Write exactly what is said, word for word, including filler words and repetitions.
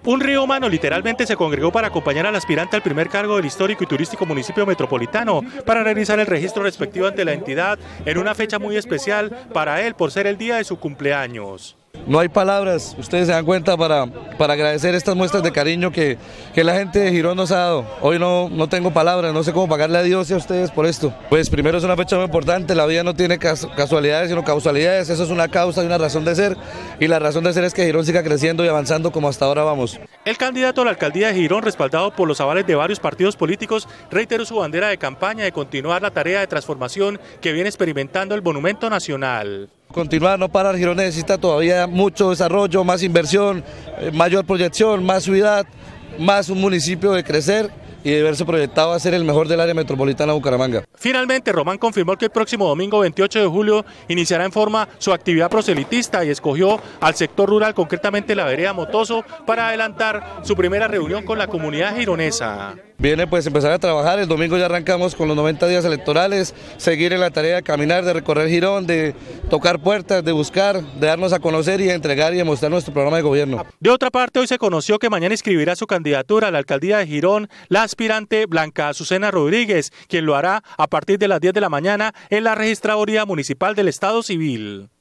Un río humano literalmente se congregó para acompañar al aspirante al primer cargo del histórico y turístico municipio metropolitano para realizar el registro respectivo ante la entidad en una fecha muy especial para él por ser el día de su cumpleaños. No hay palabras, ustedes se dan cuenta para, para agradecer estas muestras de cariño que, que la gente de Girón nos ha dado. Hoy no, no tengo palabras, no sé cómo pagarle a Dios y a ustedes por esto. Pues primero es una fecha muy importante, la vida no tiene casualidades sino causalidades, eso es una causa y una razón de ser, y la razón de ser es que Girón siga creciendo y avanzando como hasta ahora vamos. El candidato a la alcaldía de Girón, respaldado por los avales de varios partidos políticos, reiteró su bandera de campaña de continuar la tarea de transformación que viene experimentando el Monumento Nacional. Continuar, no parar. Girón necesita todavía mucho desarrollo, más inversión, mayor proyección, más ciudad, más un municipio de crecer y de verse proyectado a ser el mejor del área metropolitana de Bucaramanga. Finalmente, Román confirmó que el próximo domingo veintiocho de julio iniciará en forma su actividad proselitista y escogió al sector rural, concretamente la vereda Motoso, para adelantar su primera reunión con la comunidad gironesa. Viene pues empezar a trabajar, el domingo ya arrancamos con los noventa días electorales, seguir en la tarea de caminar, de recorrer Girón, de tocar puertas, de buscar, de darnos a conocer y de entregar y demostrar nuestro programa de gobierno. De otra parte, hoy se conoció que mañana inscribirá su candidatura a la alcaldía de Girón la aspirante Blanca Azucena Rodríguez, quien lo hará a partir de las diez de la mañana en la registraduría municipal del Estado Civil.